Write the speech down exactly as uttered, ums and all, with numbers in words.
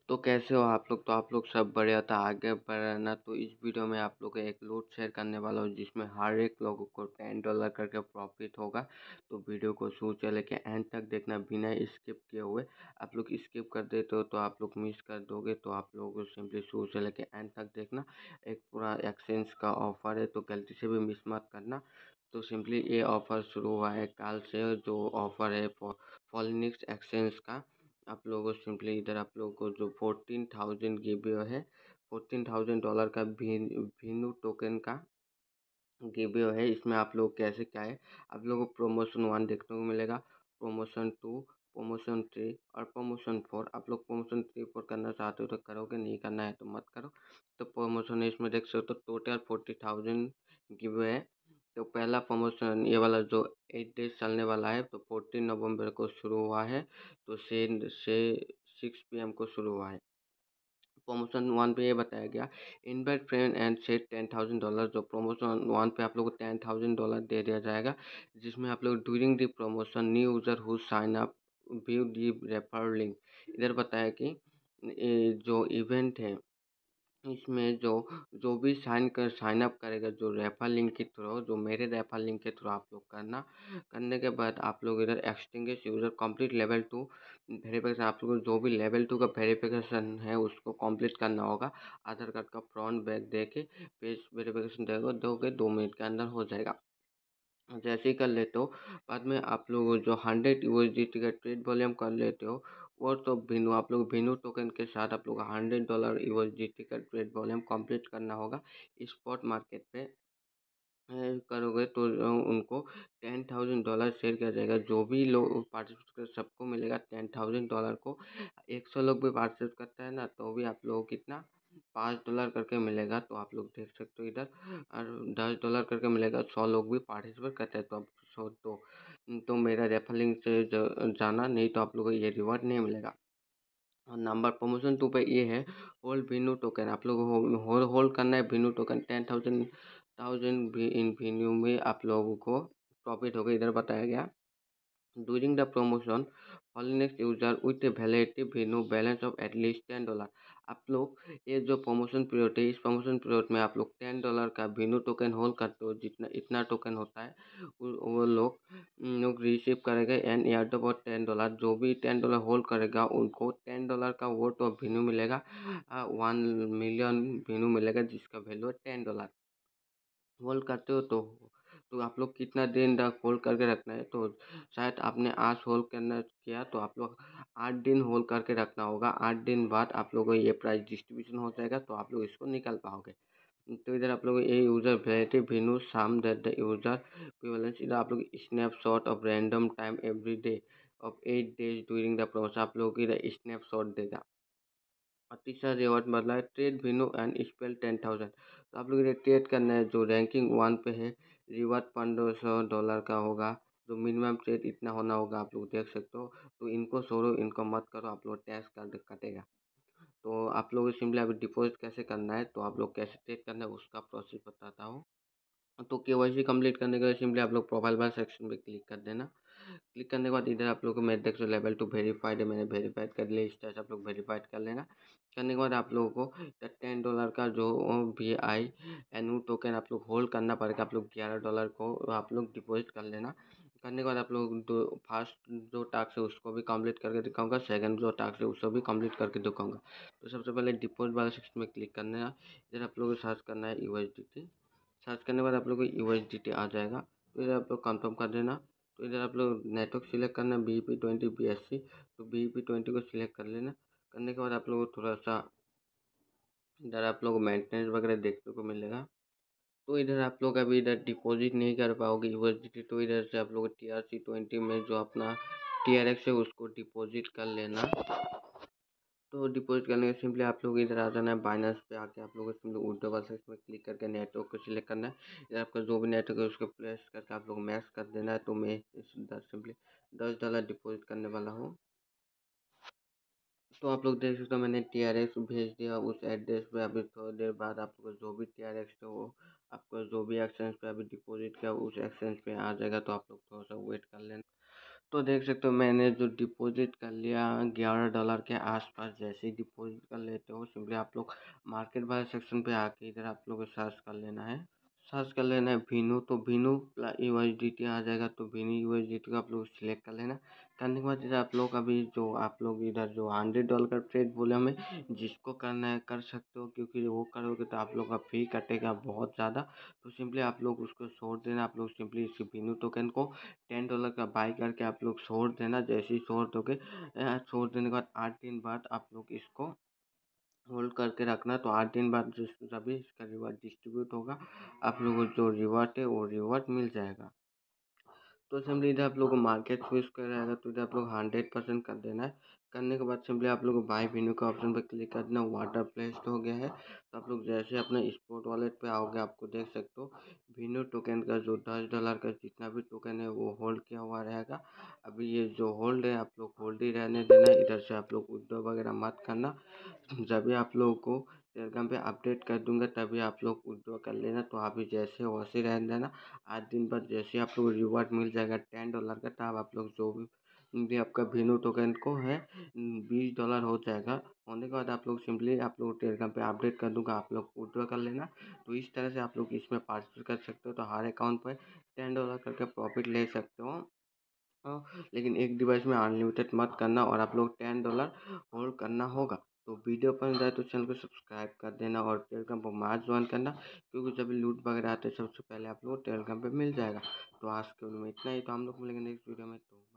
तो कैसे हो आप लोग? तो आप लोग सब बढ़िया था आगे बढ़ रहना। तो इस वीडियो में आप लोग को एक लूट शेयर करने वाला हूँ जिसमें हर एक लोगों को टेन डॉलर करके प्रॉफिट होगा। तो वीडियो को शुरू से लेके एंड तक देखना बिना स्किप किए हुए। आप लोग स्किप कर देते हो तो आप लोग मिस कर दोगे। तो आप लोगों को सिंपली शुरू से लेके एंड तक देखना। एक पूरा एक्सचेंज का ऑफर है तो गलती से भी मिस मत करना। तो सिंपली ये ऑफर शुरू हुआ है कल से, जो ऑफर है फॉलिनिक्स एक्सचेंज का। आप लोगों को सिंपली इधर आप लोगों को जो फोर्टीन थाउजेंड गिव है, फोर्टीन थाउजेंड डॉलर का भीनू टोकन का गिव है। इसमें आप लोग कैसे क्या है, आप लोगों को प्रोमोशन वन देखने को मिलेगा, प्रोमोशन टू, प्रमोशन थ्री और प्रमोशन फोर। आप लोग प्रमोशन थ्री फोर करना चाहते हो तो करोगे, नहीं करना है तो मत करो। तो प्रमोशन इसमें देख सकते हो टोटल फोर्टी थाउजेंड गिव है। तो पहला प्रमोशन ये वाला जो एट डेज चलने वाला है, तो फोर्टीन नवंबर को शुरू हुआ है। तो से से सिक्स पी एम को शुरू हुआ है। प्रमोशन वन पे ये बताया गया, invite friend and set ten thousand dollar. जो प्रमोशन वन पे आप लोग को टेन थाउजेंड डॉलर दे दिया जाएगा, जिसमें आप लोग during the promotion new user who sign up via the refer link. इधर बताया कि ये जो इवेंट है इसमें जो जो भी साइन कर साइन अप करेगा जो रेफर लिंक के थ्रू, जो मेरे रेफर लिंक के थ्रू आप लोग करना। करने के बाद आप लोग इधर extinguish user complete level two verification, आप लोग को जो भी लेवल टू का वेरिफिकेशन है उसको कंप्लीट करना होगा। आधार कार्ड का फ्रंट बैक दे के पेज वेरिफिकेशन देगा दोगे, दो मिनट के अंदर हो जाएगा। जैसे ही कर लेते हो, बाद में आप लोग जो हंड्रेड यूएसडीटी का ट्रेड वॉल्यूम कर लेते हो, वो तो बिनु आप लोग बिनु टोकन के साथ आप लोग हंड्रेड डॉलर यूएसडीटी का ट्रेड वॉल्यूम कंप्लीट करना होगा स्पॉट मार्केट पे। अ, करोगे तो अ, उनको टेन थाउजेंड डॉलर शेयर किया जाएगा। जो भी लोग पार्टिसिपेट कर सबको मिलेगा टेन थाउजेंड डॉलर को। एक सौ लोग भी पार्टिसिपेट करता है ना, तो भी आप लोगों को कितना पाँच डॉलर करके मिलेगा। तो आप लोग देख सकते हो इधर, और दस डॉलर करके मिलेगा सौ लोग भी पार्टिसिपेट करते हैं। तो आप सौ तो तो मेरा रेफर लिंक से ज- जाना, नहीं तो आप लोगों को ये रिवॉर्ड नहीं मिलेगा। और नंबर प्रमोशन टू पे ये है, होल्ड विन्यू टोकन। आप लोगों को होल्ड होल्ड करना है Venue token. Ten thousand thousand भी इन विन्यू में आप लोगों को प्रॉफिट होगा। इधर बताया गया, during the promotion following user with validity Venue balance of at least ten dollar. आप लोग ये जो प्रमोशन पीरियड है, इस प्रमोशन पीरियड में आप लोग टेन डॉलर का वेन्यू टोकन होल्ड करते हो। जितना इतना टोकन होता है वो वो लोग लोग रिसीव करेंगे and air about ten dollar. जो भी टेन डॉलर होल्ड करेगा उनको टेन डॉलर का वोट ऑफ वेन्यू मिलेगा। वन मिलियन वेन्यू मिलेगा जिसका वैल्यू है टेन डॉलर। होल्ड करते हो तो तो आप लोग कितना दिन तक होल्ड करके रखना है। तो शायद आपने आज होल्ड करना किया तो आप लोग आठ दिन होल्ड करके रखना होगा। आठ दिन बाद आप लोगों को ये प्राइस डिस्ट्रीब्यूशन हो जाएगा, तो आप लोग इसको निकाल पाओगे। तो इधर आप लोग ये user validity Venue sum that the user equivalence. इधर आप लोग snapshot of random time every day of eight days during the process. आप लोग इधर स्नैपशॉट देगा। और तीसरा रिवॉर्ड मतलब है trade Venue and spell ten thousand. तो आप लोग इधर ट्रेड करना है, जो रैंकिंग वन पे है रिवॉर्ड पंद्रह सौ डॉलर का होगा। जो मिनिमम ट्रेड इतना होना होगा, आप लोग देख सकते हो। तो इनको छोड़ो, इनको मत करो, आप लोग टैक्स कर कटेगा। तो आप लोग सिंपली अभी डिपॉजिट कैसे करना है, तो आप लोग कैसे ट्रेड करना है उसका प्रोसेस बताता हूँ। तो केवाईसी कंप्लीट करने के लिए सिंपली आप लोग प्रोफाइल बार सेक्शन पे क्लिक कर देना। क्लिक करने के बाद इधर आप लोग को मैं देख सकते लेवल टू वेरीफाइड है, मैंने वेरीफाइड कर लिया। इस तरह से आप लोग वेरीफाइड कर लेना। करने के बाद आप लोगों को टेन डॉलर का जो वी आई एन टोकन आप लोग होल्ड करना पड़ेगा। आप लोग ग्यारह डॉलर को आप लोग डिपॉजिट कर लेना। करने के बाद आप लोग दो फर्स्ट जो टास्क है उसको भी कंप्लीट करके दिखाऊंगा, सेकंड जो टास्क है उसको भी कंप्लीट करके दिखाऊंगा। तो सबसे पहले डिपॉजिट वाला सेक्शन में क्लिक करना है। इधर आप लोगों को सर्च करना है U S D T. Search करने के बाद आप लोग को यू एस डी टी आ जाएगा। तो इधर आप लोग कंफर्म कर देना। तो इधर आप लोग नेटवर्क सिलेक्ट करना है, B P twenty B S C. तो बी पी ट्वेंटी को सिलेक्ट कर लेना। करने के बाद आप लोगों को थोड़ा सा इधर आप लोग मेंटेनेंस वगैरह देखने को मिलेगा। तो इधर आप लोग अभी इधर डिपॉजिट नहीं कर पाओगे यू एस डी टी। तो इधर से आप लोग टी आर सी ट्वेंटी में जो अपना टी आर एक्स है उसको डिपॉजिट कर लेना। तो डिपॉजिट करने के सिंपली आप लोग इधर आ जाना है बाइनेंस पे। आके आप लोगों को सिंपली उल्टे वाले सेक्शन में क्लिक करके नेटवर्क को सिलेक्ट करना है। इधर आपका जो भी नेटवर्क है उसको प्रेस करके आप लोग मैच कर देना है। तो मैं इस सिंपली दस डॉलर डिपॉजिट करने वाला हूँ। तो आप लोग देख सकते हो मैंने टी आर एक्स भेज दिया उस एड्रेस पे। अभी थोड़ी देर बाद आपको जो भी टी आर एक्स है वो आपको जो भी एक्सचेंज पे अभी डिपॉजिट किया उस एक्सचेंज पे आ जाएगा। तो आप लोग थोड़ा सा वेट कर लेना। तो देख सकते हो मैंने जो डिपॉजिट कर लिया ग्यारह डॉलर के आसपास। जैसे ही डिपॉजिट कर लेते हो सिंपली आप लोग मार्केट वाले सेक्शन पे आके इधर आप लोग को सर्च कर लेना है सर्च कर लेना है भीनू। तो Venue U S D T आ जाएगा। तो Venue U S D T को आप लोग सिलेक्ट कर लेना। करने के बाद इधर आप लोग अभी जो आप लोग इधर जो हंड्रेड डॉलर का ट्रेड बोले हमें जिसको करना है कर सकते हो, क्योंकि वो करोगे तो आप लोग का फी कटेगा बहुत ज़्यादा। तो सिंपली आप लोग उसको छोड़ देना। आप लोग सिंपली इस भीनू टोकन को टेन डॉलर का बाई करके आप लोग छोड़ देना। जैसे ही छोड़ दोगे अ, छोड़ देने के बाद आठ दिन बाद आप लोग इसको होल्ड करके रखना। तो आठ दिन बाद जिस जब इसका रिवॉर्ड डिस्ट्रीब्यूट होगा आप लोगों को जो रिवॉर्ड है वो रिवॉर्ड मिल जाएगा। तो सिंपली इधर आप लोग को मार्केट स्विच कर रहेगा तो इधर आप लोग हंड्रेड परसेंट कर देना है। करने के बाद सिंपली आप लोग को बाय वेन्यू का ऑप्शन पर क्लिक कर देना। वाटर प्लेस्ड हो गया है। तो आप लोग जैसे अपने स्पॉट वॉलेट पे आओगे आपको देख सकते हो वेन्यू टोकन का जो दस डॉलर का जितना भी टोकन है वो होल्ड किया हुआ रहेगा। अभी ये जो होल्ड है आप लोग होल्ड ही रहने देना। इधर से आप लोग विड्रॉ वगैरह मत करना। जब भी आप लोगों को टेलीग्राम पे अपडेट कर दूंगा तभी आप लोग विड्रॉ कर लेना। तो अभी जैसे वैसे ही रहने देना। आठ दिन बाद जैसे आप लोग रिवॉर्ड मिल जाएगा टेन डॉलर का तब आप लोग जो भी भी आपका वेन्यू टोकन को है बीस डॉलर हो जाएगा। होने के बाद आप लोग सिंपली आप लोग टेलीग्राम पे अपडेट कर दूंगा आप लोग विड्रॉ कर लेना। तो इस तरह से आप लोग इसमें पार्टिसिपेट कर सकते हो। तो हर अकाउंट पर टेन डॉलर करके प्रॉफिट ले सकते हो। हाँ, लेकिन एक डिवाइस में अनलिमिटेड मत करना और आप लोग टेन डॉलर होल्ड करना होगा। तो वीडियो पसंद आए तो चैनल को सब्सक्राइब कर देना और टेलीग्राम पर मार्च ज्वाइन करना, क्योंकि जब भी लूट वगैरह आते हैं सबसे पहले आप लोग टेलीग्राम पे मिल जाएगा। तो आज के वीडियो में इतना ही। तो हम लोग मिलेंगे नेक्स्ट वीडियो में। तो